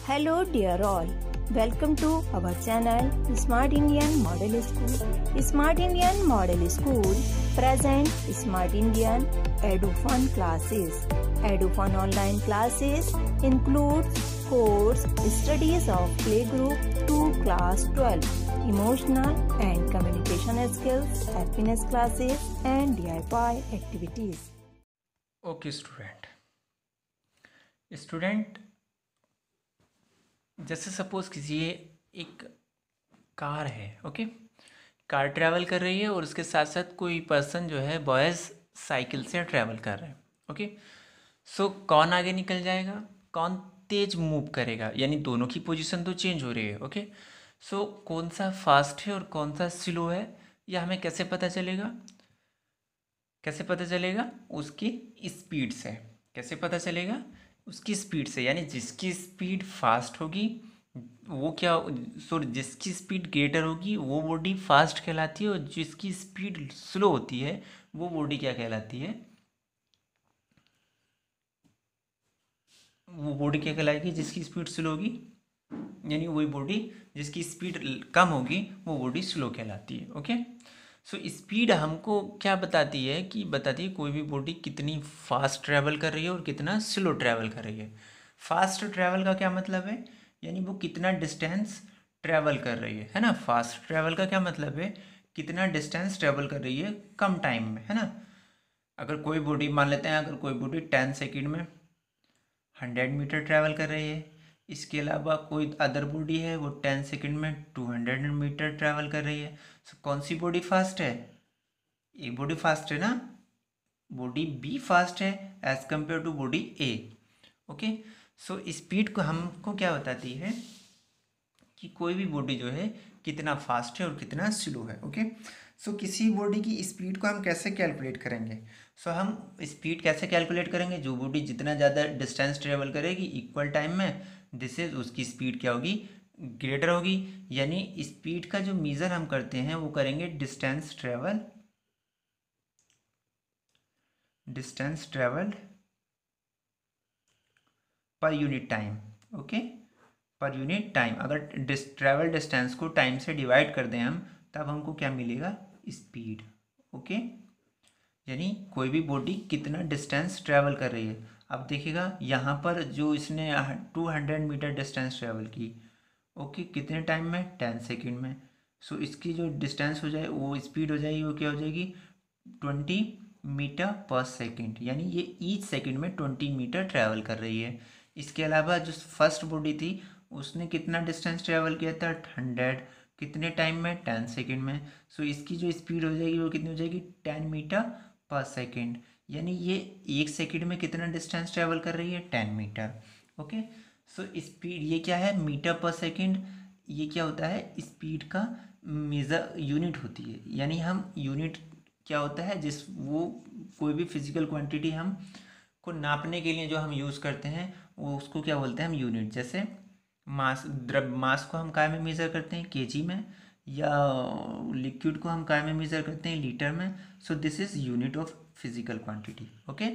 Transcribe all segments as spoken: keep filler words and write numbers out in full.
Hello dear all, welcome to our channel Smart Indian Model School. Smart Indian Model School present Smart Indian EduFun classes. EduFun online classes include course studies of playgroup to class twelve, emotional and communication skills, happiness classes and D I Y activities. Okay student student जैसे suppose कीजिए एक car है. Okay, car travel कर रही है और उसके साथ साथ कोई पर्सन जो है बॉयज़ साइकिल से ट्रैवल कर रहे हैं. ओके, सो कौन आगे निकल जाएगा, कौन तेज मूव करेगा, यानी दोनों की पोजीशन तो चेंज हो रही है. ओके, सो कौन सा फास्ट है और कौन सा स्लो है, यह हमें कैसे पता चलेगा? कैसे पता चलेगा? उसकी स्पीड से. कैसे पता चलेगा? उसकी स्पीड से, यानी जिसकी स्पीड फास्ट होगी वो क्या, सॉरी जिसकी स्पीड ग्रेटर होगी वो बॉडी फास्ट कहलाती है, और जिसकी स्पीड स्लो होती है वो बॉडी क्या कहलाती है? वो बॉडी क्या कहलाएगी? जिसकी स्पीड स्लो होगी, यानी वही बॉडी जिसकी स्पीड कम होगी वो बॉडी स्लो कहलाती है. ओके, सो स्पीड हमको क्या बताती है कि बताती है कोई भी बॉडी कितनी फास्ट ट्रैवल कर रही है और कितना स्लो ट्रैवल कर रही है. फास्ट ट्रैवल का क्या मतलब है? यानी वो कितना डिस्टेंस ट्रैवल कर रही है, है ना. फास्ट ट्रैवल का क्या मतलब है? कितना डिस्टेंस ट्रैवल कर रही है कम टाइम में, है ना. अगर कोई बॉडी मान लेते हैं, अगर कोई बॉडी टेन सेकेंड में हंड्रेड मीटर ट्रैवल कर रही है, इसके अलावा कोई अदर बॉडी है वो टेन सेकेंड में टू हंड्रेड मीटर ट्रैवल कर रही है. सो कौन सी बॉडी फास्ट है? एक बॉडी फास्ट है ना, बॉडी बी फास्ट है as compare to body A. Okay, so speed को हमको क्या बताती है कि कोई भी बॉडी जो है कितना फास्ट है और कितना स्लो है. ओके, सो किसी बॉडी की स्पीड को हम कैसे कैलकुलेट करेंगे? सो so, हम स्पीड कैसे कैलकुलेट करेंगे? जो बॉडी जितना ज़्यादा डिस्टेंस ट्रेवल करेगी इक्वल टाइम में, दिस इज उसकी स्पीड क्या होगी? ग्रेटर होगी. यानी स्पीड का जो मेजर हम करते हैं वो करेंगे distance travel, distance travelled per unit time. Okay, per unit time. अगर ट्रेवल डिस्टेंस को टाइम से डिवाइड कर दें हम, तब हमको क्या मिलेगा? स्पीड. ओके, यानी कोई भी बॉडी कितना डिस्टेंस ट्रैवल कर रही है. अब देखिएगा यहाँ पर जो इसने two hundred metre distance travel की, ओके, कितने टाइम में? टेन सेकेंड में. सो इसकी जो डिस्टेंस हो जाए वो स्पीड हो जाएगी, वो क्या हो जाएगी? Twenty metre per second. यानी ये ईच सेकेंड में ट्वेंटी मीटर ट्रैवल कर रही है. इसके अलावा जो फर्स्ट बॉडी थी उसने कितना डिस्टेंस ट्रैवल किया था? हंड्रेड. कितने टाइम में? टेन सेकेंड में. सो इसकी जो स्पीड हो जाएगी वो कितनी हो जाएगी? Ten metre per second. यानी ये एक सेकेंड में कितना डिस्टेंस ट्रैवल कर रही है? Ten metre. Okay, so speed ये क्या है? Metre per second. ये क्या होता है? स्पीड का मेजर यूनिट होती है. यानी हम यूनिट क्या होता है, जिस वो कोई भी फिजिकल क्वांटिटी हम को नापने के लिए जो हम यूज़ करते हैं वो उसको क्या बोलते हैं हम? यूनिट. जैसे मास, द्रव मास को हम काय में मेज़र करते हैं? केजी में. या लिक्विड को हम काय में मेज़र करते हैं? लीटर में. So this is unit of physical quantity. Okay,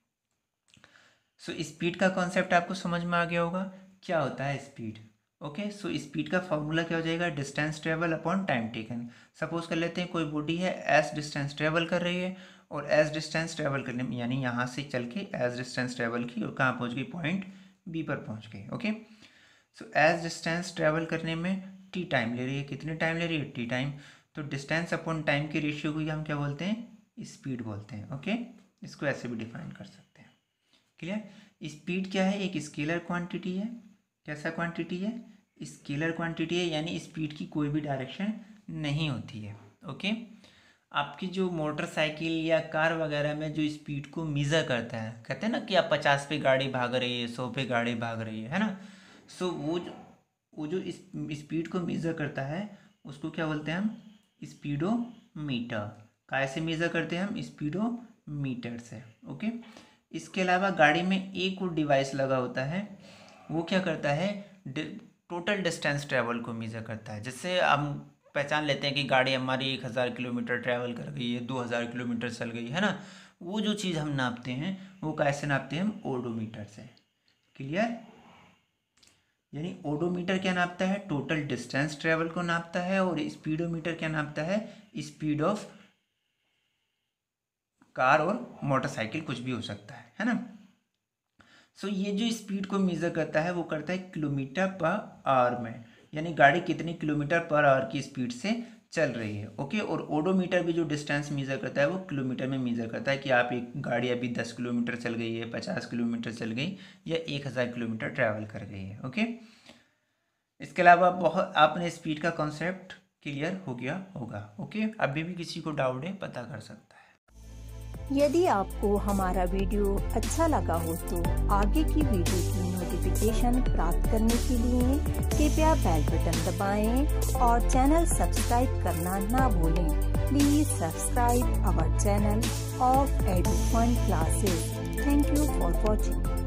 so speed का कॉन्सेप्ट आपको समझ में आ गया होगा. क्या होता है स्पीड? ओके, सो स्पीड का फॉर्मूला क्या हो जाएगा? Distance travel upon time taken. Suppose कर लेते हैं कोई बॉडी है एस डिस्टेंस ट्रेवल कर रही है, और एस डिस्टेंस ट्रेवल करने में, यानी यहाँ से चल के एस डिस्टेंस ट्रेवल की और कहाँ पहुँच गई? पॉइंट बी पर पहुँच गई. Okay, so as distance travel करने में टी टाइम ले रही है. कितने टाइम ले रही है? T time. तो डिस्टेंस अपॉन टाइम के रेशियो को हम क्या बोलते हैं? स्पीड बोलते हैं. ओके, इसको ऐसे भी डिफाइन कर सकते हैं. क्लियर? स्पीड क्या है? एक स्केलर क्वांटिटी है. कैसा क्वांटिटी है? स्केलर क्वांटिटी है, यानी स्पीड की कोई भी डायरेक्शन नहीं होती है. ओके, आपकी जो मोटरसाइकिल या कार वगैरह में जो स्पीड को मेज़र करता है, कहते हैं ना कि आप पचास पे गाड़ी भाग रही है, सौ पे गाड़ी भाग रही है है ना. सो so, वो जो वो जो स्पीड को मेज़र करता है उसको क्या बोलते हैं हम? स्पीडोमीटर. कैसे मेज़र करते हैं हम? स्पीडोमीटर से. ओके, इसके अलावा गाड़ी में एक और डिवाइस लगा होता है, वो क्या करता है? टोटल डिस्टेंस ट्रैवल को मेज़र करता है. जैसे हम पहचान लेते हैं कि गाड़ी हमारी एक हज़ार किलोमीटर ट्रैवल कर गई है, दो हज़ार किलोमीटर चल गई है ना. वो जो चीज़ हम नापते हैं वो कैसे नापते हैं? हम ओडोमीटर से. क्लियर? यानी ओडोमीटर क्या नापता है, टोटल डिस्टेंस ट्रेवल को नापता है, और स्पीडोमीटर क्या नापता है, स्पीड ऑफ कार और मोटरसाइकिल, कुछ भी हो सकता है है ना। सो so, ये जो स्पीड को मेजर करता है वो करता है किलोमीटर पर आवर में, यानी गाड़ी कितनी किलोमीटर पर आवर की स्पीड से चल रही है। ओके, और ओडोमीटर भी जो डिस्टेंस मेजर करता है वो किलोमीटर में मेजर करता है कि आप एक गाड़ी अभी दस किलोमीटर चल गई है, पचास किलोमीटर चल गई, या एक हज़ार किलोमीटर ट्रैवल कर गई है। ओके, इसके अलावा बहुत आपने स्पीड का कॉन्सेप्ट क्लियर हो गया होगा। ओके, अभी भी किसी को डाउट है पता कर सकता है। यदि आपको हमारा वीडियो अच्छा लगा हो तो आगे की वीडियो की नोटिफिकेशन प्राप्त करने के लिए कृपया बेल बटन दबाएं और चैनल सब्सक्राइब करना ना भूलें। Please subscribe our channel of Edufun classes. Thank you for watching.